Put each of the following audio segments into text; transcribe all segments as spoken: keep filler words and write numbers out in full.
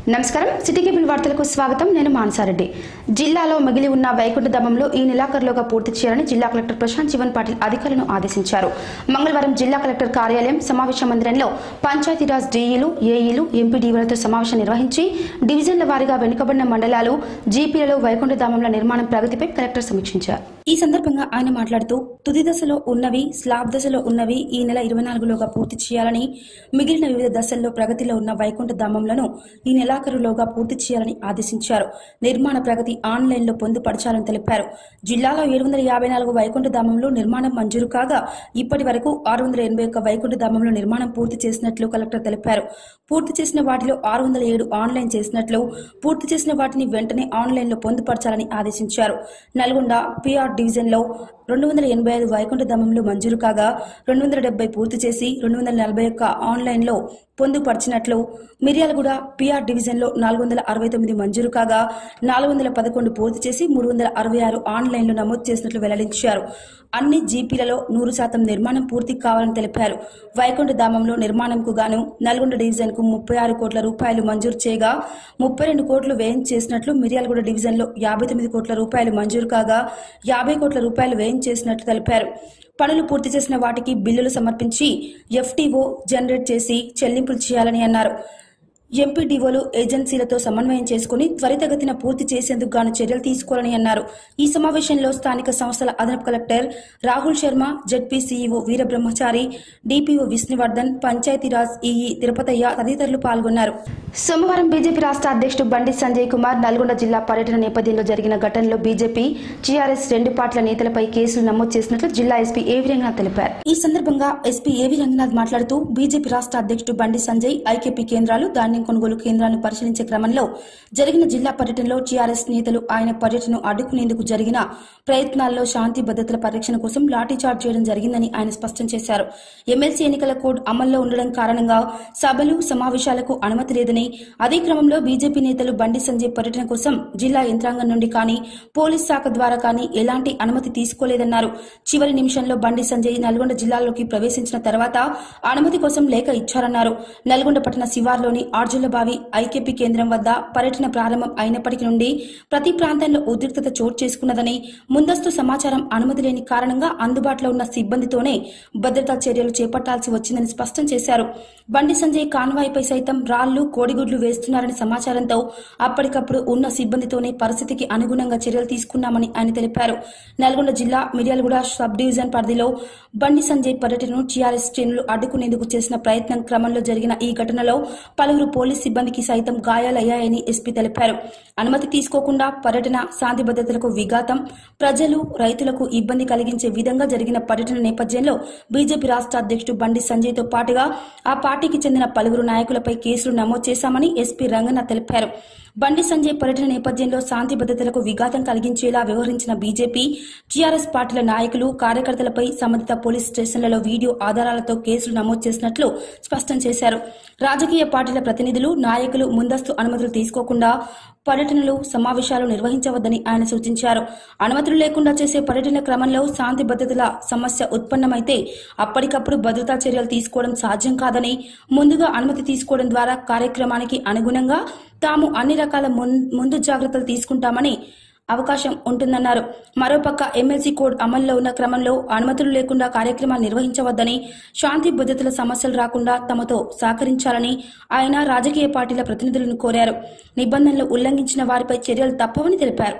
నమస్కారం city cable వార్తలకు స్వాగతం నేను మానసారెడ్డి జిల్లాలో మిగిలి ఉన్న వైకుంఠధామంలో ఈ నెలాఖరులోగా పూర్తి చేయాలని జిల్లా కలెక్టర్ ప్రశాంత్ జీవన్ పాటిల్ అధికారులను ఆదేశించారు. మంగళవారం జిల్లా కలెక్టర్ కార్యాలయం సమావేశ మందిరంలో పంచాయతీరాజ్ డీఈలు ఏఈలు ఎంపీడీఓలతో సమావేశం నిర్వహించి డివిజన్ల వారీగా వెనుకబడిన మండలాలు జీపీలలో వైకుంఠధామంల నిర్మాణం ప్రగతిపై కలెక్టర్ సమీక్షించారు. ఈ సందర్భంగా ఆయన మాట్లాడుతూ తుది దశలో ఉన్నవి స్లాబ్ దశలో ఉన్నవి ఈ నెల ఇరవై నాలుగులోగా పూర్తి చేయాలని, మిగిలిన వివిధ దశల్లో ప్రగతిలో ఉన్న వైకుంఠధామంలను ఈ నెలాఖరులోగా పూర్తి చేయాలని ఆదేశించారు. నిర్మాణ ప్రగతి ఆన్లైన్ లో పొందుపరచాలని తెలిపారు. జిల్లాలో ఏడు వందల యాభై నాలుగు వైకుంఠధామంలో నిర్మాణం మంజూరు కాగా ఇప్పటి వరకు ఆరు వందల ఎనభై ఒక్క వైకుంఠధామంలో నిర్మాణం పూర్తి చేసినట్లు కలెక్టర్ తెలిపారు. పూర్తి చేసిన వాటిలో ఆరు వందల ఏడు ఆన్లైన్ చేసినట్లు, పూర్తి చేసిన వాటిని వెంటనే ఆన్లైన్ లో పొందుపరచాలని ఆదేశించారు. నల్గొండ పిఆర్ డివిజన్ లో రెండు వందల ఎనభై ఐదు వైకుంఠధామంలో మంజూరు కాగా రెండు వందల డెబ్బై పూర్తి చేసి రెండు వందల నలభై ఒక్క ఆన్లైన్ లో పొందుపరిచినట్లు, మిర్యాలగూడ పిఆర్ డివిజన్ లో నాలుగు వందల అరవై తొమ్మిది మంజూరు కాగా నాలుగు వందల పదకొండు పూర్తి చేసి మూడు వందల అరవై ఆరు ఆన్లైన్ లో నమోదు చేసినట్లు వెల్లడించారు. అన్ని జీపీలలో నూరు శాతం నిర్మాణం పూర్తి కావాలని తెలిపారు. వైకుంఠధామంలో నిర్మాణంకు గాను నల్గొండ డివిజన్ కు ముప్పై ఆరు కోట్ల రూపాయలు మంజూరు చేయగా ముప్పై రెండు కోట్లు వ్యయం చేసినట్లు, మిర్యాలగూడ డివిజన్ లో యాభై తొమ్మిది కోట్ల రూపాయలు మంజూరు కాగా యాభై కోట్ల రూపాయలు వ్యయం చేసినట్లు తెలిపారు. పనులు పూర్తి చేసిన వాటికి బిల్లులు సమర్పించి ఎఫ్టీఓ జనరేట్ చేసి చెల్లింపులు చేయాలని అన్నారు. ఎంపీడీఓలు ఏజెన్సీలతో సమన్వయం చేసుకుని త్వరితగతిన పూర్తి చేసేందుకు గాను చర్యలు తీసుకోవాలని అన్నారు. ఈ సమావేశంలో స్థానిక సంస్థల అదనపు collector Rahul Sharma, ZP CEO Veerabrahmachari, DPO Vishnuvardhan, Panchayati Raj EE Tirupataiah తదితరులు పాల్గొన్నారు. సోమవారం బీజేపీ రాష్ట్ర అధ్యక్షుడు బండి సంజయ్ కుమార్ నల్గొండ జిల్లా పర్యటన నేపథ్యంలో జరిగిన ఘటనలో బీజేపీ, టీఆర్ఎస్ రెండు పార్టీల నేతలపై కేసులు నమోదు చేసినట్లు జిల్లా ఎస్పీ ఏవి రంగనాథ్ తెలిపారు. ఈ సందర్భంగా ఎస్పీ ఏవి రంగనాథ్ మాట్లాడుతూ బీజేపీ రాష్ట్ర అధ్యక్షుడు బండి సంజయ్ ఐకేపీ కేంద్రాలు, ధాన్యం కొనుగోలు కేంద్రాలను పరిశీలించే క్రమంలో జరిగిన జిల్లా పర్యటనలో టీఆర్ఎస్ నేతలు ఆయన పర్యటనను అడ్డుకునేందుకు జరిగిన ప్రయత్నాల్లో శాంతి భద్రతల పరిరక్షణ కోసం లాఠీచార్జ్ చేయడం జరిగిందని ఆయన స్పష్టం చేశారు. ఎమ్మెల్సీ ఎన్నికల కోడ్ అమల్లో ఉండడం కారణంగా సభలు, సమావేశాలకు అనుమతి లేదని, అదే క్రమంలో బీజేపీ నేతలు బండి సంజయ్ పర్యటన కోసం జిల్లా యంత్రాంగం నుండి కానీ, పోలీస్ శాఖ ద్వారా కానీ ఎలాంటి అనుమతి తీసుకోలేదన్నారు. చివరి నిమిషంలో బండి సంజయ్ నల్గొండ జిల్లాలోకి ప్రవేశించిన తర్వాత అనుమతి కోసం లేఖ ఇచ్చారన్నారు. నల్గొండ పట్టణ శివార్లోని ఆర్జులబావి ఐకేపీ కేంద్రం వద్ద పర్యటన ప్రారంభం అయినప్పటి నుండి ప్రతి ప్రాంతంలో ఉద్రిక్తత చోటు చేసుకున్నదని, ముందస్తు సమాచారం అనుమతి లేని కారణంగా అందుబాటులో ఉన్న సిబ్బందితోనే భద్రతా చర్యలు చేపట్టాల్సి వచ్చిందని స్పష్టం చేశారు. బండి సంజయ్ కాన్వాయ్పై సైతం రాళ్లు, కోడిగుడ్లు వేస్తున్నారని సమాచారంతో అప్పటికప్పుడు ఉన్న సిబ్బందితోనే పరిస్థితికి అనుగుణంగా చర్యలు తీసుకున్నామని ఆయన తెలిపారు. నల్గొండ జిల్లా మిర్యాలగూడ సబ్ డివిజన్ పరిధిలో బండి సంజయ్ పర్యటనను టీఆర్ఎస్ శ్రేణులు అడ్డుకునేందుకు చేసిన ప్రయత్నం క్రమంలో జరిగిన ఈ ఘటనలో పలువురు పోలీస్ సిబ్బందికి సైతం గాయాలయ్యాయని ఎస్పీ తెలిపారు. అనుమతి తీసుకోకుండా పర్యటన శాంతి భద్రతలకు విఘాతం, ప్రజలు, రైతులకు ఇబ్బంది కలిగించే విధంగా జరిగిన పర్యటన నేపథ్యంలో బీజేపీ రాష్ట్ర అధ్యక్షుడు బండి సంజయ్ తో పాటుగా ఆ పార్టీకి చెందిన పలువురు నాయకులపై కేసులు నమోదు చేశామని ఎస్పీ రంగనాథ్ తెలిపారు. బండి సంజయ్ పర్యటన నేపథ్యంలో శాంతి భద్రతలకు విఘాతం కలిగించేలా వ్యవహరించిన బీజేపీ, టీఆర్ఎస్ పార్టీల నాయకులు, కార్యకర్తలపై సంబంధిత పోలీస్ స్టేషన్లలో వీడియో ఆధారాలతో కేసులు నమోదు చేసినట్లు స్పష్టం చేశారు. రాజకీయ పార్టీల ప్రతినిధులు, నాయకులు ముందస్తు అనుమతులు తీసుకోకుండా పర్యటనలు, సమావేశాలు నిర్వహించవద్దని ఆయన సూచించారు. అనుమతులు లేకుండా చేసే పర్యటన క్రమంలో శాంతి భద్రతల సమస్య ఉత్పన్నమైతే అప్పటికప్పుడు భద్రతా చర్యలు తీసుకోవడం సాధ్యం కాదని, ముందుగా అనుమతి తీసుకోవడం ద్వారా కార్యక్రమానికి అనుగుణంగా తాము అన్ని రకాల ముందు జాగ్రత్తలు తీసుకుంటామని అవకాశం ఉంటుందన్నారు. మరోపక్క ఎమ్మెల్సీ కోడ్ అమల్లో ఉన్న క్రమంలో అనుమతులు లేకుండా కార్యక్రమాలు నిర్వహించవద్దని, శాంతి భద్రతల సమస్యలు రాకుండా తమతో సహకరించాలని ఆయన రాజకీయ పార్టీల ప్రతినిధులను కోరారు. నిబంధనలు ఉల్లంఘించిన వారిపై చర్యలు తప్పవని తెలిపారు.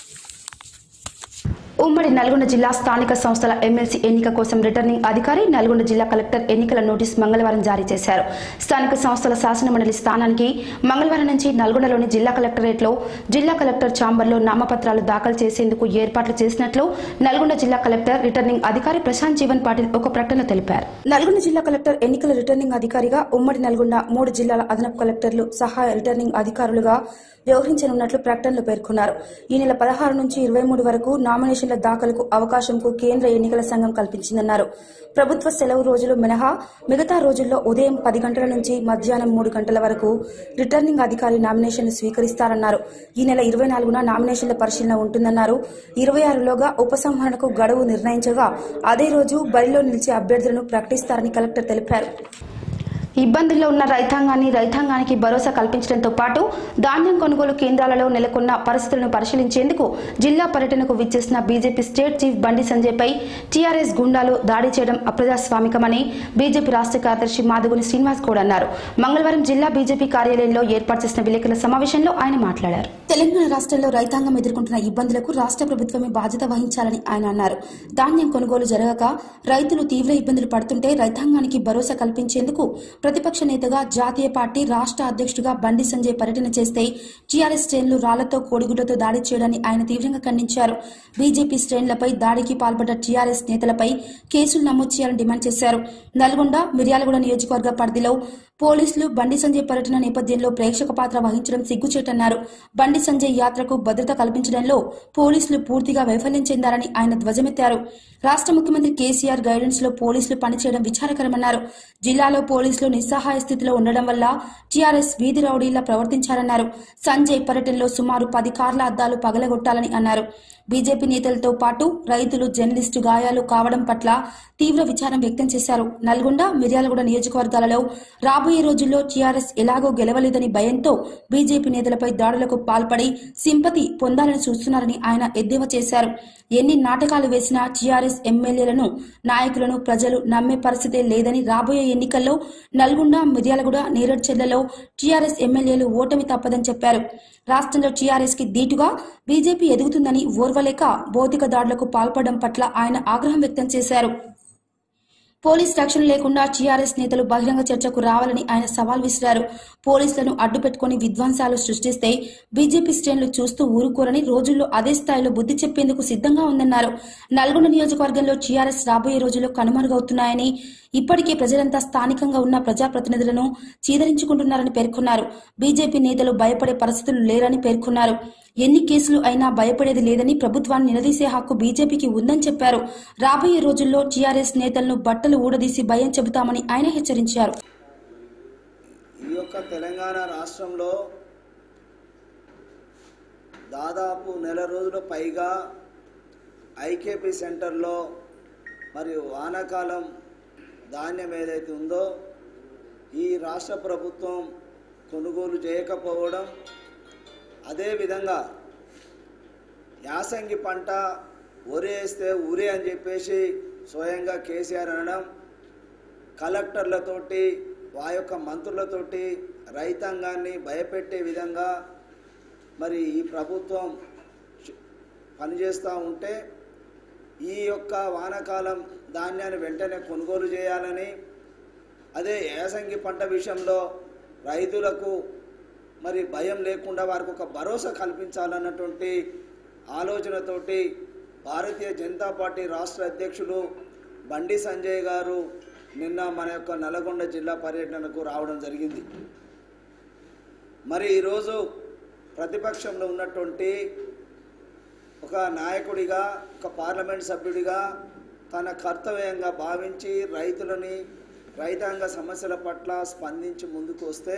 ఉమ్మడి నల్గొండ జిల్లా స్థానిక సంస్థల ఎమ్మెల్సీ ఎన్నిక కోసం రిటర్నింగ్ అధికారి, నల్గొండ జిల్లా కలెక్టర్ ఎన్నికల నోటీస్ మంగళవారం జారీ చేశారు. స్థానిక సంస్థల శాసనమండలి స్థానానికి మంగళవారం నుంచి నల్గొండలోని జిల్లా కలెక్టరేట్లో జిల్లా కలెక్టర్ ఛాంబర్లో నామపత్రాలు దాఖలు చేసేందుకు ఏర్పాట్లు చేసినట్లు నల్గొండ జిల్లా కలెక్టర్ రిటర్నింగ్ అధికారి ప్రశాంత్ జీవన్ పాటిల్ ఒక ప్రకటన తెలిపారు. నల్గొండ జిల్లా కలెక్టర్ ఎన్నికల రిటర్నింగ్ అధికారిగా ఉమ్మడి నల్గొండ మూడు జిల్లాల అదనపు కలెక్టర్లు సహాయ రిటర్నింగ్ అధికారులుగా వ్యవహరించనున్నట్లు ప్రకటనలో పేర్కొన్నారు. ఈ నెల పదహారు నుంచి ఇరవై మూడు వరకు నామినేషన్ల దాఖలకు అవకాశంకు కేంద్ర ఎన్నికల సంఘం కల్పించిందన్నారు. ప్రభుత్వ సెలవు రోజులు మినహా మిగతా రోజుల్లో ఉదయం పది గంటల నుంచి మధ్యాహ్నం మూడు గంటల వరకు రిటర్నింగ్ అధికారి నామినేషన్లు స్వీకరిస్తారన్నారు. ఈ నెల ఇరవై నాలుగున నామినేషన్ల పరిశీలన ఉంటుందన్నారు. ఇరవై ఆరులోగా ఉపసంహరణకు గడువు నిర్ణయించగా అదే రోజు బరిలో నిలిచే అభ్యర్థులను ప్రకటిస్తారని కలెక్టర్ తెలిపారు. ఇబ్బందుల్లో ఉన్న రైతాంగాన్ని రైతాంగానికి భరోసా కల్పించడంతో పాటు ధాన్యం కొనుగోలు కేంద్రాలలో నెలకొన్న పరిస్థితులను పరిశీలించేందుకు జిల్లా పర్యటనకు విచ్చేసిన బీజేపీ స్టేట్ చీఫ్ బండి సంజయ్పై టీఆర్ఎస్ గుండాలు దాడి చేయడం అప్రజాస్వామికమని బీజేపీ రాష్ట్ర కార్యదర్శి మాదుగుని శ్రీనివాస్ గౌడ్ అన్నారు. మంగళవారం జిల్లా బీజేపీ కార్యాలయంలో ఏర్పాటు చేసిన విలేకరుల సమావేశంలో ఆయన మాట్లాడారు. తెలంగాణ రాష్ట్రంలో రైతాంగం ఎదుర్కొంటున్న ఇబ్బందులకు రాష్ట్ర ప్రభుత్వమే బాధ్యత వహించాలని ఆయన అన్నారు. ధాన్యం కొనుగోలు జరగక రైతులు తీవ్ర ఇబ్బందులు పడుతుంటే రైతాంగానికి భరోసా కల్పించేందుకు ప్రతిపక్ష నేతగా జాతీయ పార్టీ రాష్ట్ర అధ్యక్షుడిగా బండి సంజయ్ పర్యటన చేస్తే టీఆర్ఎస్ శ్రేణులు రాళ్లతో కోడిగుడ్లతో దాడి చేయడాన్ని ఆయన తీవ్రంగా ఖండించారు. బీజేపీ శ్రేణులపై దాడికి పాల్పడ్డ టీఆర్ఎస్ నేతలపై కేసులు నమోదు చేయాలని డిమాండ్ చేశారు. నల్గొండ మిర్యాలగూడ నియోజకవర్గ పరిధిలో పోలీసులు బండి సంజయ్ పర్యటన నేపథ్యంలో ప్రేక్షక పాత్ర వహించడం సిగ్గుచేటన్నారు. బండి సంజయ్ యాత్రకు భద్రత కల్పించడంలో పోలీసులు పూర్తిగా వైఫల్యం చెందారని ఆయన ధ్వజమెత్తారు. రాష్ట్ర ముఖ్యమంత్రి కేసీఆర్ గైడెన్స్ లో పోలీసులు పనిచేయడం విచారకరమన్నారు. జిల్లాలో పోలీసులు నిస్సహాయ స్థితిలో ఉండడం వల్ల టీఆర్ఎస్ వీధి రౌడీలా ప్రవర్తించారన్నారు. సంజయ్ పర్యటనలో సుమారు పది కార్ల అద్దాలు పగలగొట్టాలని అన్నారు. బీజేపీ నేతలతో పాటు రైతులు జర్నలిస్టు గాయాలు కావడం పట్ల తీవ్ర విచారం వ్యక్తం చేశారు. నల్గొండ మిర్యాలగూడ నియోజకవర్గాలలో రాబోయే రోజుల్లో టీఆర్ఎస్ ఎలాగో గెలవలేదని భయంతో బీజేపీ నేతలపై దాడులకు పాల్పడి సింపతి పొందాలని చూస్తున్నారని ఆయన ఎద్దేవా చేశారు. ఎన్ని నాటకాలు వేసినా టీఆర్ఎస్ ఎమ్మెల్యేలను నాయకులను ప్రజలు నమ్మే పరిస్థితే లేదని రాబోయే ఎన్నికల్లో నల్గొండ మిర్యాలగూడ నేరేడ్చర్లలో టీఆర్ఎస్ ఎమ్మెల్యేలు ఓటమి తప్పదని చెప్పారు. రాష్ట్రంలో టీఆర్ఎస్ కి దీటుగా బీజేపీ ఎదుగుతుందని ఓర్వలేక భౌతిక దాడులకు పాల్పడడం పట్ల ఆయన ఆగ్రహం వ్యక్తం చేశారు. పోలీస్ రక్షణ లేకుండా టీఆర్ఎస్ నేతలు బహిరంగ చర్చకు రావాలని ఆయన సవాల్ విసిరారు. పోలీసులను అడ్డుపెట్టుకుని విధ్వంసాలు సృష్టిస్తే బీజేపీ శ్రేణులు చూస్తూ ఊరుకోరని రోజుల్లో అదే స్థాయిలో బుద్ధి చెప్పేందుకు సిద్ధంగా ఉందన్నారు. నల్గొండ నియోజకవర్గంలో టీఆర్ఎస్ రాబోయే రోజుల్లో కనుమరుగవుతున్నాయని, ఇప్పటికే ప్రజలంతా స్థానికంగా ఉన్న ప్రజాప్రతినిధులను చీదరించుకుంటున్నారని పేర్కొన్నారు. బీజేపీ నేతలు భయపడే పరిస్థితులు లేరని పేర్కొన్నారు. ఎన్ని కేసులు అయినా భయపడేది లేదని, ప్రభుత్వాన్ని నిలదీసే హక్కు బీజేపీకి ఉందని చెప్పారు. రాబోయే రోజుల్లో టీఆర్ఎస్ నేతలను బట్టలు ఊడదీసి భయం చెబుతామని ఆయన హెచ్చరించారు. ఈ యొక్క తెలంగాణ రాష్ట్రంలో దాదాపు నెల రోజుల పైగా ఐకేపీ సెంటర్లో మరియు వానాకాలం ధాన్యం ఏదైతే ఉందో ఈ రాష్ట్ర ప్రభుత్వం కొనుగోలు చేయకపోవడం, అదేవిధంగా యాసంగి పంట ఒరే వేస్తే ఊరే అని చెప్పేసి స్వయంగా కేసీఆర్ అనడం, కలెక్టర్లతోటి ఆ యొక్క మంత్రులతోటి రైతాంగాన్ని భయపెట్టే విధంగా మరి ఈ ప్రభుత్వం పనిచేస్తూ ఉంటే ఈ యొక్క వానాకాలం ధాన్యాన్ని వెంటనే కొనుగోలు చేయాలని, అదే యాసంగి పంట విషయంలో రైతులకు మరి భయం లేకుండా వారికి ఒక భరోసా కల్పించాలన్నటువంటి ఆలోచనతోటి భారతీయ జనతా పార్టీ రాష్ట్ర అధ్యక్షులు బండి సంజయ్ గారు నిన్న మన యొక్క నల్గొండ జిల్లా పర్యటనకు రావడం జరిగింది. మరి ఈరోజు ప్రతిపక్షంలో ఉన్నటువంటి ఒక నాయకుడిగా, ఒక పార్లమెంట్ సభ్యుడిగా తన కర్తవ్యంగా భావించి రైతులని, రైతాంగ సమస్యల పట్ల స్పందించి ముందుకు వస్తే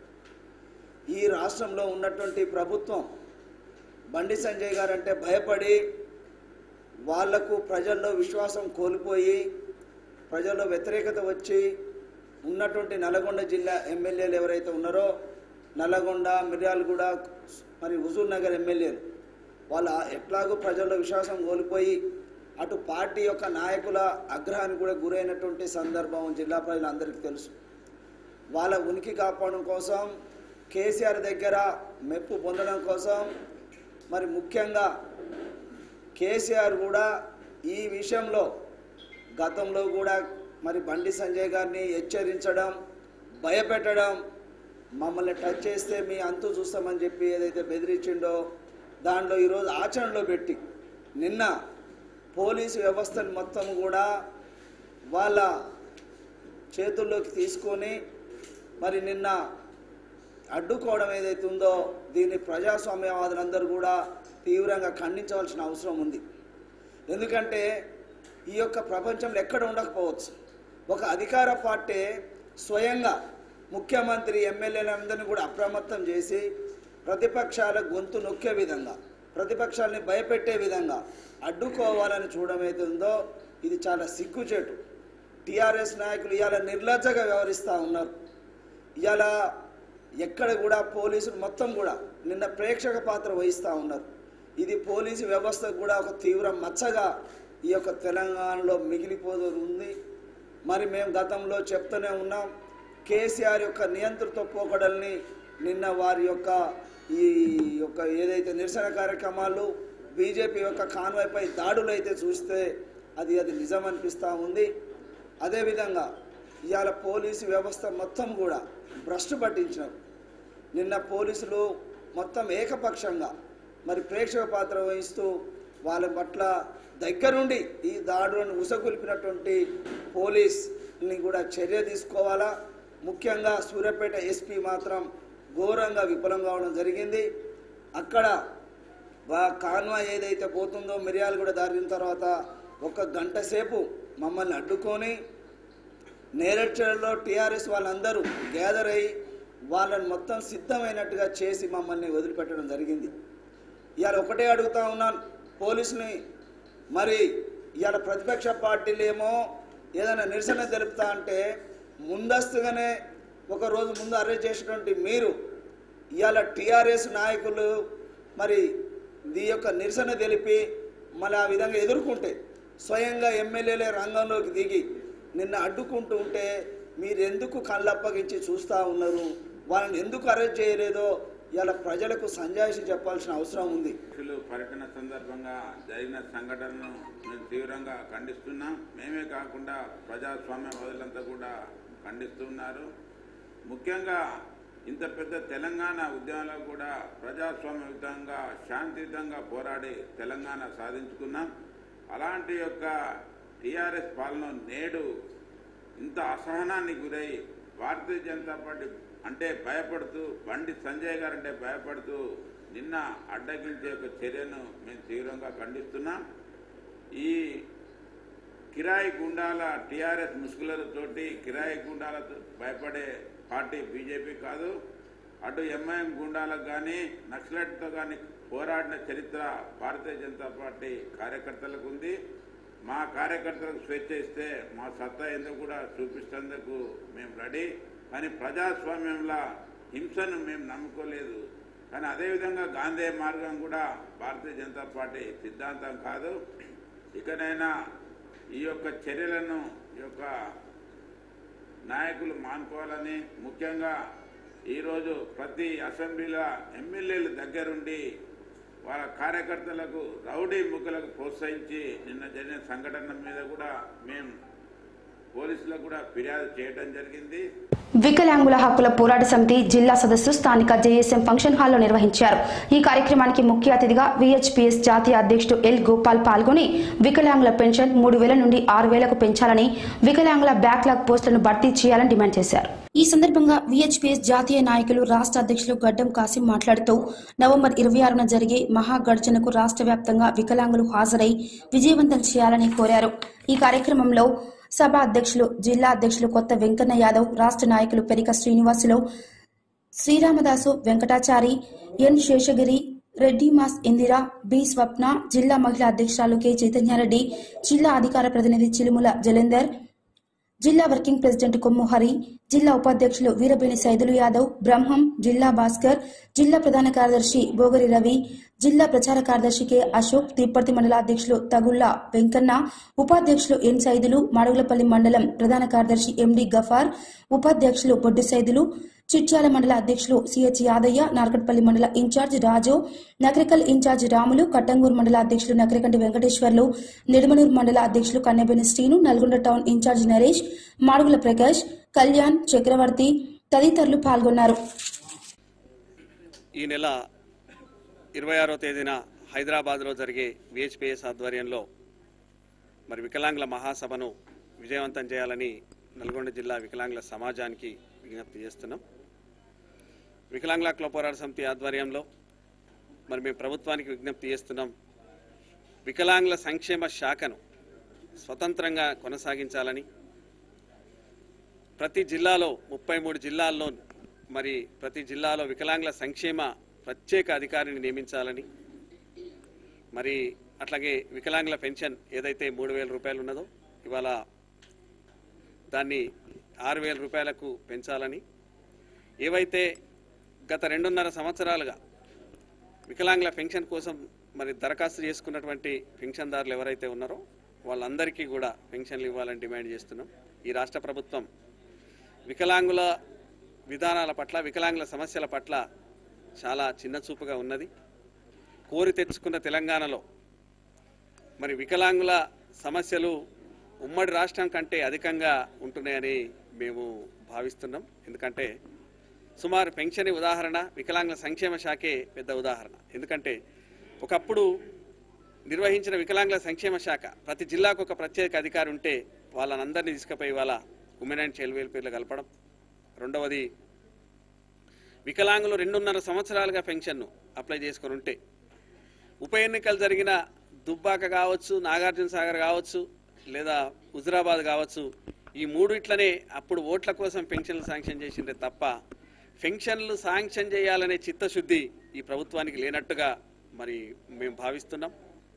ఈ రాష్ట్రంలో ఉన్నటువంటి ప్రభుత్వం బండి సంజయ్ గారు అంటే భయపడి వాళ్లకు ప్రజల్లో విశ్వాసం కోల్పోయి ప్రజల్లో వ్యతిరేకత వచ్చి ఉన్నటువంటి నల్గొండ జిల్లా ఎమ్మెల్యేలు ఎవరైతే ఉన్నారో నల్గొండ, మిర్యాలగూడ మరి హుజూర్ నగర్ ఎమ్మెల్యేలు వాళ్ళ ఎట్లాగో ప్రజల్లో విశ్వాసం కోల్పోయి అటు పార్టీ యొక్క నాయకుల ఆగ్రహానికి కూడా గురైనటువంటి సందర్భం జిల్లా ప్రజలందరికీ తెలుసు. వాళ్ళ ఉనికి కాపాడడం కోసం, కేసీఆర్ దగ్గర మెప్పు పొందడం కోసం మరి ముఖ్యంగా కేసీఆర్ కూడా ఈ విషయంలో గతంలో కూడా మరి బండి సంజయ్ గారిని హెచ్చరించడం, భయపెట్టడం, మమ్మల్ని టచ్ చేస్తే మీ అంతు చూస్తామని చెప్పి ఏదైతే బెదిరించిండో దాంట్లో ఈరోజు ఆచరణలో పెట్టి నిన్న పోలీసు వ్యవస్థను మొత్తం కూడా వాళ్ళ చేతుల్లోకి తీసుకొని మరి నిన్న అడ్డుకోవడం ఏదైతే ఉందో దీన్ని ప్రజాస్వామ్యవాదులందరూ కూడా తీవ్రంగా ఖండించవలసిన అవసరం ఉంది. ఎందుకంటే ఈ యొక్క ప్రపంచంలో ఎక్కడ ఉండకపోవచ్చు, ఒక అధికార పార్టీ స్వయంగా ముఖ్యమంత్రి ఎమ్మెల్యేలందరినీ కూడా అప్రమత్తం చేసి ప్రతిపక్షాల గొంతు నొక్కే విధంగా, ప్రతిపక్షాలని భయపెట్టే విధంగా అడ్డుకోవాలని చూడడం ఏదైతే ఉందో ఇది చాలా సిగ్గుచేటు. టీఆర్ఎస్ నాయకులు ఇవాళ నిర్లజ్జగా వ్యవహరిస్తూ ఉన్నారు. ఇలా ఎక్కడ కూడా పోలీసులు మొత్తం కూడా నిన్న ప్రేక్షక పాత్ర వహిస్తూ ఉన్నారు. ఇది పోలీసు వ్యవస్థకు కూడా ఒక తీవ్ర మచ్చగా ఈ యొక్క తెలంగాణలో మిగిలిపోతూ ఉంది. మరి మేము గతంలో చెప్తూనే ఉన్నాం, కేసీఆర్ యొక్క నియంతృత్వ పోకడల్ని నిన్న వారి యొక్క ఈ యొక్క ఏదైతే నిరసన కార్యక్రమాలు బీజేపీ యొక్క కాన్వాయ్పై దాడులు అయితే చూస్తే అది అది నిజం అనిపిస్తూ ఉంది. అదేవిధంగా ఇవాళ పోలీసు వ్యవస్థ మొత్తం కూడా భ్రష్టు పట్టించినారు. నిన్న పోలీసులు మొత్తం ఏకపక్షంగా మరి ప్రేక్షక పాత్ర వహిస్తూ వాళ్ళ పట్ల దగ్గరుండి ఈ దాడులను ఉసగొల్పినటువంటి పోలీసుని కూడా చర్య తీసుకోవాలా. ముఖ్యంగా సూర్యాపేట ఎస్పీ మాత్రం ఘోరంగా విఫలం కావడం జరిగింది. అక్కడ కాన్వాయ్ ఏదైతే పోతుందో మిర్యాలు కూడా దాటిన తర్వాత ఒక గంట సేపు మమ్మల్ని అడ్డుకొని నేరేడ్చల్లో టీఆర్ఎస్ వాళ్ళందరూ గ్యాదర్ అయ్యి వాళ్ళని మొత్తం సిద్ధమైనట్టుగా చేసి మమ్మల్ని వదిలిపెట్టడం జరిగింది. ఇవాళ ఒకటే అడుగుతా ఉన్నాను పోలీసుని, మరి ఇవాళ ప్రతిపక్ష పార్టీలు ఏమో ఏదైనా నిరసన తెలుపుతా అంటే ముందస్తుగానే ఒక రోజు ముందు అరెస్ట్ చేసినటువంటి మీరు ఇవాళ టీఆర్ఎస్ నాయకులు మరి ఈ యొక్క నిరసన తెలిపి మళ్ళీ ఆ విధంగా ఎదుర్కొంటే స్వయంగా ఎమ్మెల్యేలే రంగంలోకి దిగి నిన్న అడ్డుకుంటూ ఉంటే మీరు ఎందుకు కళ్ళప్పగించి చూస్తూ ఉన్నారు? వాళ్ళని ఎందుకు అరెస్ట్ చేయలేదో ఇలా ప్రజలకు సంజాయిషి చెప్పాల్సిన అవసరం ఉంది. పర్యటన సందర్భంగా జరిగిన సంఘటనను మేము తీవ్రంగా ఖండిస్తున్నాం. మేమే కాకుండా ప్రజాస్వామ్యవాదులంతా కూడా ఖండిస్తున్నారు. ముఖ్యంగా ఇంత పెద్ద తెలంగాణ ఉద్యమంలో కూడా ప్రజాస్వామ్యయుతంగా శాంతియుతంగా పోరాడి తెలంగాణ సాధించుకున్నాం. అలాంటి యొక్క టీఆర్ఎస్ పాలన నేడు ఇంత అసహనానికి గురై భారతీయ జనతా పార్టీ అంటే భయపడుతూ బండి సంజయ్ గారు అంటే భయపడుతూ నిన్న అడ్డగించే ఒక చర్యను మేము తీవ్రంగా ఖండిస్తున్నాం. ఈ కిరాయి గుండాల టీఆర్ఎస్ ముసుగులతోటి కిరాయి గుండాలతో భయపడే పార్టీ బీజేపీ కాదు. అటు ఎంఐఎం గుండాలకు కానీ నక్సలైట్తో కానీ పోరాడిన చరిత్ర భారతీయ జనతా పార్టీ కార్యకర్తలకు ఉంది. మా కార్యకర్తలకు స్వేచ్ఛ ఇస్తే మా సత్తా ఎందుకు కూడా చూపిస్తేందుకు మేము రెడీ. కానీ ప్రజాస్వామ్యంలో హింసను మేము నమ్ముకోలేదు. కానీ అదేవిధంగా గాంధీ మార్గం కూడా భారతీయ జనతా పార్టీ సిద్ధాంతం కాదు. ఇకనైనా ఈ యొక్క చర్యలను ఈ యొక్క నాయకులు మానుకోవాలని, ముఖ్యంగా ఈరోజు ప్రతి అసెంబ్లీలో ఎమ్మెల్యేలు దగ్గరుండి వాళ్ళ కార్యకర్తలకు రౌడీ ముక్కలకు ప్రోత్సహించి నిన్న జరిగిన సంఘటన మీద కూడా మేము పోలీసులకు కూడా ఫిర్యాదు చేయడం జరిగింది. వికలాంగుల హక్కుల పోరాట సమితి జిల్లా సదస్సు స్థానిక జేఎస్ఎం ఫంక్షన్ హాల్లో నిర్వహించారు. ఈ కార్యక్రమానికి ముఖ్య అతిథిగా విహెచ్పిఎస్ జాతీయ అధ్యక్షుడు ఎల్ గోపాల్ పాల్గొని వికలాంగుల పెన్షన్ మూడు వేల నుండి ఆరు వేలకు పెంచాలని, వికలాంగుల బ్యాక్లాగ్ పోస్టులను భర్తీ చేయాలని డిమాండ్ చేశారు. ఈ సందర్భంగా విహెచ్పిఎస్ జాతీయ నాయకులు రాష్ట్ర అధ్యక్షులు గడ్డం కాసిం మాట్లాడుతూ నవంబర్ ఇరవై ఆరున జరిగే మహాగర్జనకు రాష్ట్ర వ్యాప్తంగా వికలాంగులు హాజరై విజయవంతం చేయాలని కోరారు. ఈ కార్యక్రమంలో సభ అధ్యక్షులు, జిల్లా అధ్యక్షులు కొత్త వెంకన్న యాదవ్, రాష్ట్ర నాయకులు పెరిక శ్రీనివాసులు, శ్రీరామదాసు, వెంకటాచారి, ఎన్ శేషగిరి, రెడ్డి, మాస్ ఇందిరా, బి స్వప్న, జిల్లా మహిళా అధ్యక్షురాలు కె చైతన్యారెడ్డి, జిల్లా అధికార ప్రతినిధి చిలుముల జలేందర్, జిల్లా వర్కింగ్ ప్రెసిడెంట్ కొమ్ము హరి, జిల్లా ఉపాధ్యక్షులు వీరబేని సైదులు యాదవ్, బ్రహ్మం, జిల్లా భాస్కర్, జిల్లా ప్రధాన కార్యదర్శి బోగరి రవి, జిల్లా ప్రచార కార్యదర్శి కె అశోక్, తిప్పర్తి మండల అధ్యక్షులు తగుళ్ల వెంకన్న, ఉపాధ్యక్షులు ఎన్ సైదులు, మాడుగులపల్లి మండలం ప్రధాన కార్యదర్శి ఎండి గఫార్, ఉపాధ్యక్షులు బొడ్డు సైదులు, చిట్యాల మండల అధ్యక్షులు సిహెచ్ యాదయ్య, నార్కట్పల్లి మండల ఇన్ఛార్జ్ రాజు, నకరికల్ ఇన్ఛార్జ్ రాములు, కట్టంగూరు మండల అధ్యక్షులు నకరికంటి వెంకటేశ్వర్లు, నిడమనూరు మండల అధ్యక్షులు కన్నెబెని శ్రీను, నల్గొండ టౌన్ ఇన్ఛార్జ్ నరేష్, మాడుగుల ప్రకాష్, కళ్యాణ్, చక్రవర్తి తదితరులు పాల్గొన్నారు. ఈ నెల ఇరవై ఆరో తేదీన హైదరాబాద్లో జరిగే విహెచ్పిఎస్ ఆధ్వర్యంలో మరి వికలాంగుల మహాసభను విజయవంతం చేయాలని నల్గొండ జిల్లా వికలాంగుల సమాజానికి విజ్ఞప్తి చేస్తున్నాం. వికలాంగుల హక్కుల పోరాట సమితి ఆధ్వర్యంలో మరి మేము ప్రభుత్వానికి విజ్ఞప్తి చేస్తున్నాం. వికలాంగుల సంక్షేమ శాఖను స్వతంత్రంగా కొనసాగించాలని, ప్రతి జిల్లాలో ముప్పై మూడు జిల్లాల్లో మరి ప్రతి జిల్లాలో వికలాంగుల సంక్షేమ ప్రత్యేక అధికారిని నియమించాలని, మరి అట్లాగే వికలాంగుల పెన్షన్ ఏదైతే మూడు వేల రూపాయలు ఉన్నదో ఇవాళ దాన్ని ఆరు వేల రూపాయలకు పెంచాలని, ఏవైతే గత రెండున్నర సంవత్సరాలుగా వికలాంగుల పెన్షన్ కోసం మరి దరఖాస్తు చేసుకున్నటువంటి పెన్షన్దారులు ఎవరైతే ఉన్నారో వాళ్ళందరికీ కూడా పెన్షన్లు ఇవ్వాలని డిమాండ్ చేస్తున్నాం. ఈ రాష్ట్ర ప్రభుత్వం వికలాంగుల విధానాల పట్ల, వికలాంగుల సమస్యల పట్ల చాలా చిన్నచూపుగా ఉన్నది. కోరి తెచ్చుకున్న తెలంగాణలో మరి వికలాంగుల సమస్యలు ఉమ్మడి రాష్ట్రం కంటే అధికంగా ఉంటున్నాయని మేము భావిస్తున్నాం. ఎందుకంటే సుమారు పెన్షన్ ఉదాహరణ, వికలాంగుల సంక్షేమ శాఖే పెద్ద ఉదాహరణ. ఎందుకంటే ఒకప్పుడు నిర్వహించిన వికలాంగుల సంక్షేమ శాఖ ప్రతి జిల్లాకు ఒక ప్రత్యేక అధికారి ఉంటే వాళ్ళనందరినీ తీసుకుపోయి వాళ్ళ ఉమెన్ అండ్ చైల్డ్ వెల్ఫేర్లో కలపడం. రెండవది, వికలాంగులు రెండున్నర సంవత్సరాలుగా పెన్షన్ను అప్లై చేసుకొని ఉంటే ఉప ఎన్నికలు జరిగిన దుబ్బాక కావచ్చు, నాగార్జున సాగర్ కావచ్చు, లేదా హుజురాబాద్ కావచ్చు, ఈ మూడు ఇట్లనే అప్పుడు ఓట్ల కోసం పెన్షన్లు శాంక్షన్ చేసిందే తప్ప పెన్షన్లు శాంక్షన్ చేయాలనే చిత్తశుద్ధి ఈ ప్రభుత్వానికి లేనట్టుగా మరి మేము భావిస్తున్నాం.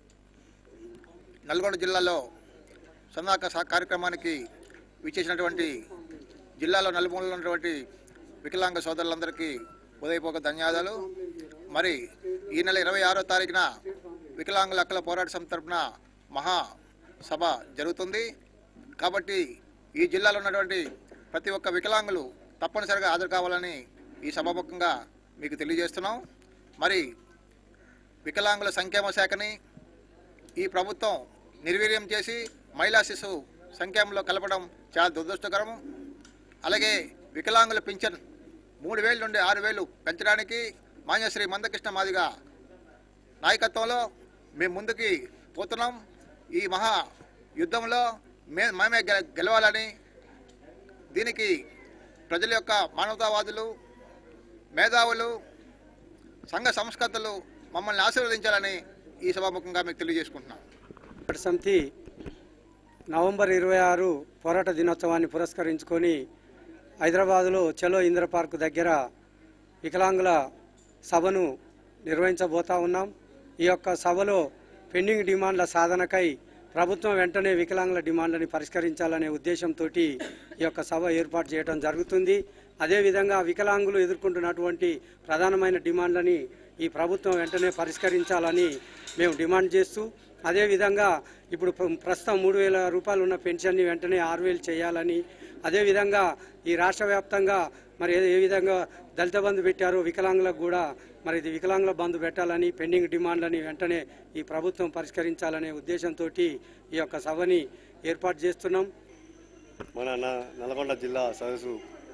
నల్గొండ జిల్లాలో సన్నాహక కార్యక్రమానికి విచ్చేసినటువంటి జిల్లాలో నలుమూలలో ఉన్నటువంటి వికలాంగ సోదరులందరికీ ఉదయపూర్వక ధన్యవాదాలు. మరి ఈ నెల ఇరవై ఆరో తారీఖున వికలాంగుల హక్కుల పోరాట సమితి తరపున మహా సభ జరుగుతుంది. కాబట్టి ఈ జిల్లాలో ఉన్నటువంటి ప్రతి ఒక్క వికలాంగులు తప్పనిసరిగా హాజరు కావాలని ఈ సభాముఖంగా మీకు తెలియజేస్తున్నాం. మరి వికలాంగుల సంక్షేమ శాఖని ఈ ప్రభుత్వం నిర్వీర్యం చేసి మహిళా శిశు సంక్షేమంలో కలపడం చాలా దురదృష్టకరం. అలాగే వికలాంగుల పింఛన్ మూడు వేల నుండి ఆరు వేలు పెంచడానికి మాన్యశ్రీ మందకృష్ణ మాదిగ నాయకత్వంలో మేము ముందుకి పోతున్నాం. ఈ మహా యుద్ధంలో మే మేమే గెలవాలని, దీనికి ప్రజల యొక్క మానవతావాదులు, మేధావులు, సంఘ సంస్కర్తలు మమ్మల్ని ఆశీర్వదించాలని ఈ సభాముఖంగా మీకు తెలియజేసుకుంటున్నాం. సమితి నవంబర్ ఇరవై ఆరు పోరాట దినోత్సవాన్ని పురస్కరించుకొని హైదరాబాదులో చలో ఇంద్ర పార్క్ దగ్గర వికలాంగుల సభను నిర్వహించబోతా ఉన్నాం. ఈ యొక్క సభలో పెండింగ్ డిమాండ్ల సాధనకై ప్రభుత్వం వెంటనే వికలాంగుల డిమాండ్లని పరిష్కరించాలనే ఉద్దేశంతో ఈ యొక్క సభ ఏర్పాటు చేయడం జరుగుతుంది. అదేవిధంగా వికలాంగులు ఎదుర్కొంటున్నటువంటి ప్రధానమైన డిమాండ్లని ఈ ప్రభుత్వం వెంటనే పరిష్కరించాలని మేము డిమాండ్ చేస్తూ, అదేవిధంగా ఇప్పుడు ప్రస్తుతం మూడు వేల రూపాయలు ఉన్న పెన్షన్ని వెంటనే ఆరు వేలు చేయాలని, అదేవిధంగా ఈ రాష్ట్ర వ్యాప్తంగా మరి ఏ విధంగా దళిత బంధు పెట్టారో వికలాంగులకు కూడా మరి ఇది వికలాంగుల బంధు పెట్టాలని, పెండింగ్ డిమాండ్లని వెంటనే ఈ ప్రభుత్వం పరిష్కరించాలనే ఉద్దేశంతో ఈ యొక్క సభని ఏర్పాటు చేస్తున్నాం. మన నల్గొండ జిల్లా సదస్సు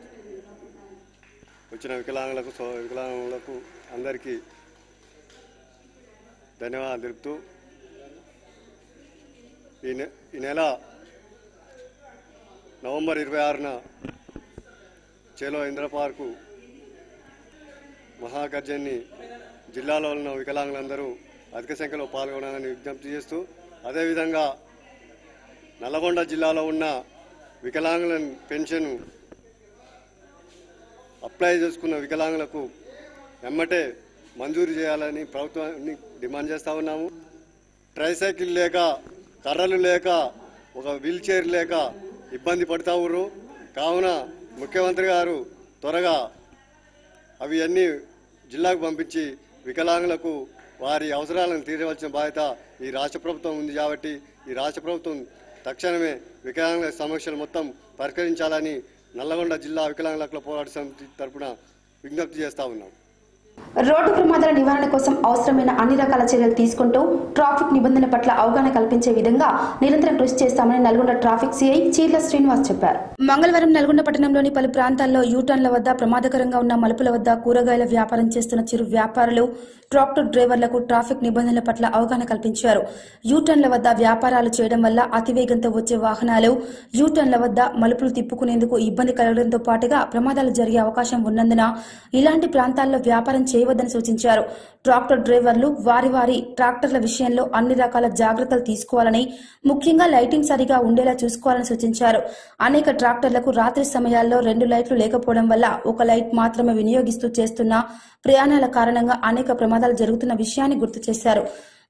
వచ్చిన వికలాంగులకు వికలాంగులకు అందరికీ ధన్యవాదాలు తెలుపుతూ ఈ నె ఈ నెల నవంబర్ ఇరవై ఆరున చేలో ఇంద్ర పార్కు మహాగర్జన్ని జిల్లాలో ఉన్న వికలాంగులందరూ అధిక సంఖ్యలో పాల్గొనాలని విజ్ఞప్తి చేస్తూ, అదేవిధంగా నల్గొండ జిల్లాలో ఉన్న వికలాంగుల పెన్షన్ అప్లై చేసుకున్న వికలాంగులకు ఎమ్మటే మంజూరు చేయాలని ప్రభుత్వాన్ని డిమాండ్ చేస్తూ ఉన్నాము. ట్రైసైకిల్ లేక, కర్రలు లేక, ఒక వీల్ చైర్ లేక ఇబ్బంది పడుతూ ఉన్నారు. కావున ముఖ్యమంత్రి గారు త్వరగా అవి అన్నీ జిల్లాకు పంపించి వికలాంగులకు వారి అవసరాలను తీరవలసిన బాధ్యత ఈ రాష్ట్ర ప్రభుత్వం ఉంది. కాబట్టి ఈ రాష్ట్ర ప్రభుత్వం తక్షణమే వికలాంగుల సమస్యలు మొత్తం పరిష్కరించాలని నల్లగొండ జిల్లా వికలాంగుల హక్కుల పోరాట సమితి తరఫున విజ్ఞప్తి చేస్తూ ఉన్నాం. రోడ్డు ప్రమాదాల నివారణ కోసం అవసరమైన అన్ని రకాల చర్యలు తీసుకుంటూ ట్రాఫిక్ నిబంధనల పట్ల అవగాహన కల్పించే విధంగా నిరంతరం కృషి చేస్తామని నల్గొండ ట్రాఫిక్ సిఐ చీర్ల శ్రీనివాస్ చెప్పారు. మంగళవారం నల్గొండ పట్టణంలోని పలు ప్రాంతాల్లో యూటర్న్ల వద్ద ప్రమాదకరంగా ఉన్న మలుపుల వద్ద కూరగాయల వ్యాపారం చేస్తున్న చిరు వ్యాపారులు, ట్రాక్టర్ డ్రైవర్లకు ట్రాఫిక్ నిబంధనల పట్ల అవగాహన కల్పించారు. యూటర్న్ల వద్ద వ్యాపారాలు చేయడం వల్ల అతివేగంతో వచ్చే వాహనాలు యూటర్న్ల వద్ద మలుపులు తిప్పుకునేందుకు ఇబ్బంది కలగడంతో పాటుగా ప్రమాదాలు జరిగే అవకాశం ఉన్నందున ఇలాంటి ప్రాంతాల్లో వ్యాపారం చేయవద్దని సూచించారు. ట్రాక్టర్ డ్రైవర్లు వారి వారి ట్రాక్టర్ల విషయంలో అన్ని రకాల జాగ్రత్తలు తీసుకోవాలని, ముఖ్యంగా లైటింగ్ సరిగా ఉండేలా చూసుకోవాలని సూచించారు. అనేక ట్రాక్టర్లకు రాత్రి సమయాల్లో రెండు లైట్లు లేకపోవడం వల్ల ఒక లైట్ మాత్రమే వినియోగిస్తూ చేస్తున్న ప్రయాణాల కారణంగా అనేక ప్రమాదాలు జరుగుతున్న విషయాన్ని గుర్తు చేశారు.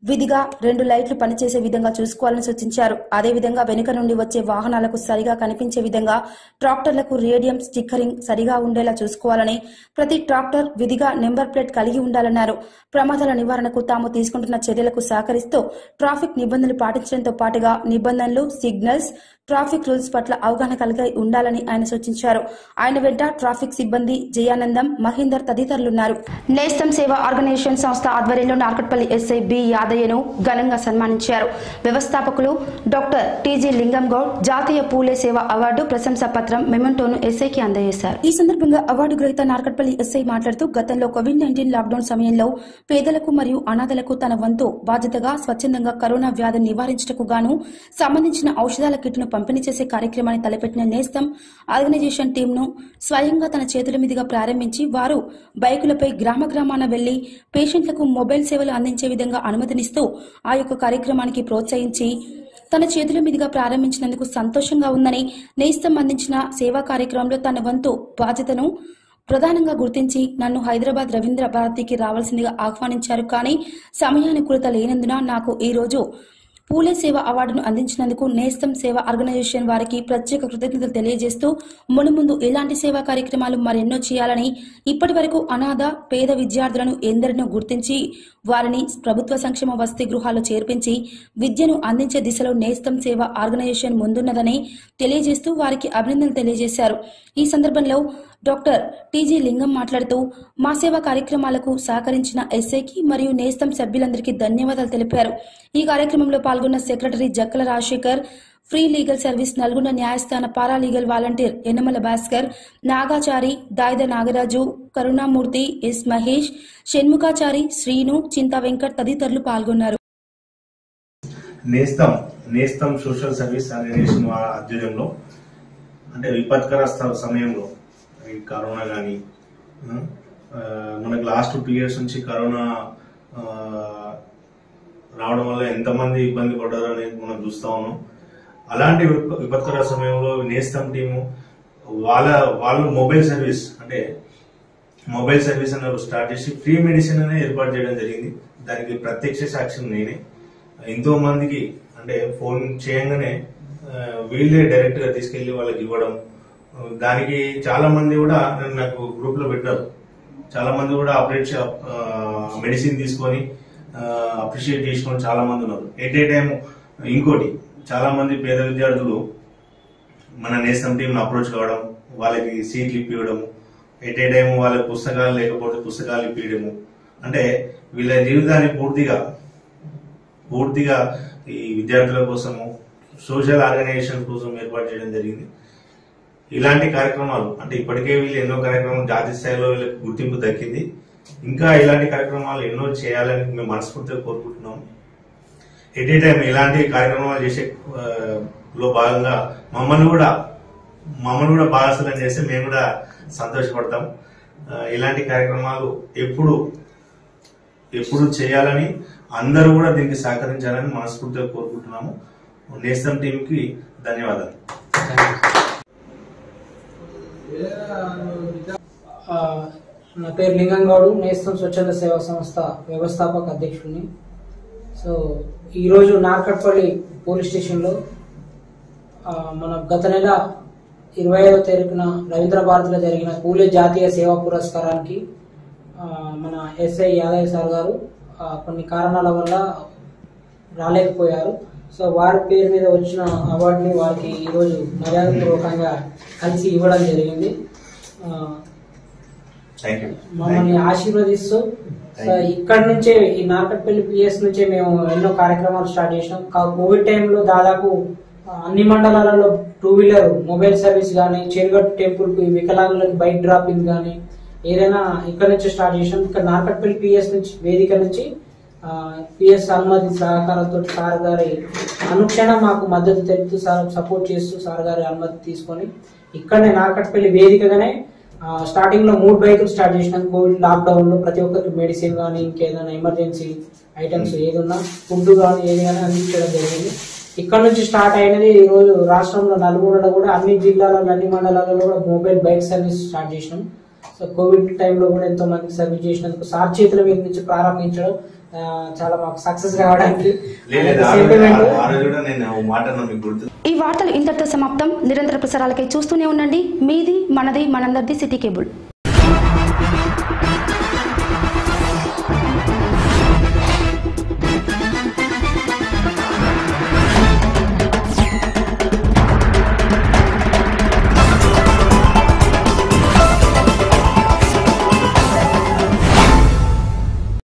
విధిగా రెండు లైట్లు పనిచేసే విధంగా చూసుకోవాలని సూచించారు. అదేవిధంగా వెనుక నుండి వచ్చే వాహనాలకు సరిగా కనిపించే విధంగా ట్రాక్టర్లకు రేడియం స్టిక్కరింగ్ సరిగా ఉండేలా చూసుకోవాలని, ప్రతి ట్రాక్టర్ విధిగా నెంబర్ ప్లేట్ కలిగి ఉండాలన్నారు. ప్రమాదాల నివారణకు తాము తీసుకుంటున్న చర్యలకు సహకరిస్తూ ట్రాఫిక్ నిబంధనలు పాటించడంతో పాటుగా నిబంధనలు, సిగ్నల్స్, ట్రాఫిక్ రూల్స్ పట్ల అవగాహన కలిగి ఉండాలని ఆయన సూచించారు. ఆయన వెంట ట్రాఫిక్ సిబ్బంది జయానందం, మహేందర్ తదితరులున్నారు. నేస్తం సేవ ఆర్గనైజేషన్ సంస్థ ఆధ్వర్యంలో నార్కట్పల్లి ఎస్ఐ బి యాదయ్యను ఘనంగా సన్మానించారు. వ్యవస్థాపకులు డాక్టర్ టీజీ లింగం గౌడ్ జాతీయ పూలే సేవ అవార్డు, ప్రశంసా పత్రం, మెమెంటోను ఎస్ఐకి అందజేశారు. ఈ సందర్భంగా అవార్డు గ్రహీత నార్కట్పల్లి ఎస్ఐ మాట్లాడుతూ గతంలో కోవిడ్ నైన్టీన్ లాక్డౌన్ సమయంలో పేదలకు మరియు అనాథలకు తన వంతు బాధ్యతగా స్వచ్ఛందంగా కరోనా వ్యాధిని నివారించటకు గాను సంబంధించిన ఔషధాల కిట్ను పంపిణీ చేసే కార్యక్రమాన్ని తలపెట్టిన నేస్తం ఆర్గనైజేషన్ టీంను స్వయంగా తన చేతుల మీదుగా ప్రారంభించి వారు బైకులపై గ్రామ గ్రామాన వెళ్లి పేషెంట్లకు మొబైల్ సేవలు అందించే విధంగా అనుమతినిస్తూ ఆ యొక్క కార్యక్రమానికి ప్రోత్సహించి తన చేతుల మీదుగా ప్రారంభించినందుకు సంతోషంగా ఉందని, నేస్తం అందించిన సేవా కార్యక్రమంలో తన వంతు బాధ్యతను ప్రధానంగా గుర్తించి నన్ను హైదరాబాద్ రవీంద్ర భారతికి రావాల్సిందిగా ఆహ్వానించారు. కానీ సమయానుకూలత లేనందున నాకు ఈ రోజు పూలే సేవ అవార్డును అందించినందుకు నేస్తం సేవ ఆర్గనైజేషన్ వారికి ప్రత్యేక కృతజ్ఞతలు తెలియజేస్తూ మునుముందు ఇలాంటి సేవా కార్యక్రమాలు మరెన్నో చేయాలని, ఇప్పటి వరకు అనాథ పేద విద్యార్థులను ఎందరినో గుర్తించి వారిని ప్రభుత్వ సంక్షేమ వసతి గృహాల్లో చేర్పించి విద్యను అందించే దిశలో నేస్తం సేవ ఆర్గనైజేషన్ ముందున్నదని తెలియజేస్తూ వారికి అభినందనలు తెలియజేశారు. ఈ సందర్భంలో డాక్టర్ టీజీ లింగం మాట్లాడుతూ మా సేవా కార్యక్రమాలకు సహకరించిన ఎస్ఐకి మరియు నేస్తం సభ్యులందరికీ ధన్యవాదాలు తెలిపారు. ఈ కార్యక్రమంలో పాల్గొన్న secretary Jakkala Rajasekhar, free legal service Nalgonda న్యాయస్థాన paralegal volunteer Yanamala Bhaskar, Nagachari, Dayida Nagaraju, Karunamurthy, S Mahesh, Shanmukhachari, Srinu, Chinta Venkat తదితరులు పాల్గొన్నారు. నేస్తం నేస్తం సోషల్ సర్వీస్ ఆర్గనైజేషన్ ఆధ్వర్యంలో అంటే విపత్కర సమయంలో కరోనా కానీ మనకు లాస్ట్ టూ ఇయర్స్ నుంచి కరోనా రావడం వల్ల ఎంతమంది ఇబ్బంది పడ్డారో అనేది మనం చూస్తా ఉన్నాం. అలాంటి విపత్కర సమయంలో నేస్తం టీము వాళ్ళ వాళ్ళు మొబైల్ సర్వీస్ అంటే మొబైల్ సర్వీస్ అనేది స్టార్ట్ చేసి ఫ్రీ మెడిసిన్ అనేది ఏర్పాటు చేయడం జరిగింది. దానికి ప్రత్యక్ష సాక్ష్యం నేనే. ఎంతో మందికి అంటే ఫోన్ చేయగానే వీళ్ళే డైరెక్ట్ గా తీసుకెళ్లి వాళ్ళకి ఇవ్వడం, దానికి చాలా మంది కూడా నాకు గ్రూప్ లో పెట్టారు. చాలా మంది కూడా అప్డేట్ మెడిసిన్ తీసుకొని అప్రిషియేట్ చేసుకొని చాలా మంది ఉన్నారు. ఎట్ ఏ టైం ఇంకోటి చాలా మంది పేద విద్యార్థులు మన నేస్తం టీం అప్రోచ్ కావడం, వాళ్ళకి సీట్లు ఇప్పివ్వడము, ఎట్ ఏ టైం వాళ్ళకి పుస్తకాలు లేకపోతే పుస్తకాలు ఇప్పియడము, అంటే వీళ్ళ జీవితాన్ని పూర్తిగా పూర్తిగా ఈ విద్యార్థుల కోసము సోషల్ ఆర్గనైజేషన్ కోసం ఏర్పాటు చేయడం జరిగింది. ఇలాంటి కార్యక్రమాలు అంటే ఇప్పటికే వీళ్ళు ఎన్నో కార్యక్రమాలు జాతీయ స్థాయిలో వీళ్ళకి గుర్తింపు దక్కింది. ఇంకా ఇలాంటి కార్యక్రమాలు ఎన్నో చేయాలని మేము మనస్ఫూర్తిగా కోరుకుంటున్నాము. ఎట్ ఏ టైం ఇలాంటి కార్యక్రమాలు చేసే లో భాగంగా మమ్మల్ని కూడా మమ్మల్ని కూడా భాగస్వామ్యం చేస్తే మేము కూడా సంతోషపడతాం. ఇలాంటి కార్యక్రమాలు ఎప్పుడు ఎప్పుడు చేయాలని అందరూ కూడా దీనికి సహకరించాలని మనస్ఫూర్తిగా కోరుకుంటున్నాము. నేస్తం టీంకి ధన్యవాదాలు. నా పేరు లింగం గౌడు, నేస్తం స్వచ్ఛంద సేవా సంస్థ వ్యవస్థాపక అధ్యక్షుడిని. సో ఈరోజు నార్కట్పల్లి పోలీస్ స్టేషన్లో మన గత నెల ఇరవై ఐదవ తారీఖున రవీంద్ర భారతిలో జరిగిన పూలే జాతీయ సేవా పురస్కారానికి మన ఎస్ఐ యాదయ్య సార్ గారు కొన్ని కారణాల వల్ల రాలేకపోయారు. సో వారి పేరు మీద వచ్చిన అవార్డుని వారికి ఈరోజు మర్యాదపూర్వకంగా కలిసి ఇవ్వడం జరిగింది. మమ్మల్ని ఆశీర్వదిస్తూ ఇక్కడ నుంచే ఈ నార్కట్పల్లి పిఎస్ నుంచే మేము ఎన్నో కార్యక్రమాలు స్టార్ట్ చేసినాం. కోవిడ్ టైంలో దాదాపు అన్ని మండలాలలో టూ వీలర్ మొబైల్ సర్వీస్ కానీ, చెరుగట్టు టెంపుల్ కు వికలాంగులకు బైక్ డ్రాపింగ్ కానీ ఏదైనా ఇక్కడ నుంచి స్టార్ట్ చేసినాం. ఇక్కడ నార్కట్పల్లి పిఎస్ నుంచి వేదిక నుంచి పిఎస్ అనుమతి సహకారంతో సార్ గారి అనుక్షణం మాకు మద్దతు తెలుపుతూ సార్ సపోర్ట్ చేస్తూ సార్ గారి అనుమతి తీసుకొని ఇక్కడనే నార్కట్పల్లి వేదికగానే స్టార్టింగ్ లో మూడు బైకులు స్టార్ట్ చేసినాం. కోవిడ్ లాక్డౌన్ లో ప్రతి ఒక్కరికి మెడిసిన్ కానీ ఇంకేదైనా ఎమర్జెన్సీ ఐటమ్స్ ఏదన్నా ఫుడ్ కానీ ఏది కానీ అందించడం జరిగింది. ఇక్కడ నుంచి స్టార్ట్ అయినది ఈ రోజు రాష్ట్రంలో నలుమూలలో కూడా అన్ని జిల్లాలలో అన్ని మండలాలలో కూడా మొబైల్ బైక్ సర్వీస్ స్టార్ట్ చేసినాం. సో కోవిడ్ టైంలో కూడా ఎంతో మందికి సర్వీస్ చేసినందుకు సార్ చేతుల మీద నుంచి ప్రారంభించడం ఆ, చాలా మాకు సక్సెస్ కావడానికి లేదు, లేదు, ఆ రోజు- సెంటిమెంట్. ఆ రోజు కూడా నేను ఓ మాట అన్నా మీకు గుర్తు. ఈ వార్తలు ఇంతటితో సమాప్తం. నిరంతర ప్రసారాలకై చూస్తూనే ఉండండి. మీది మనది మనందరిది సిటీ కేబుల్.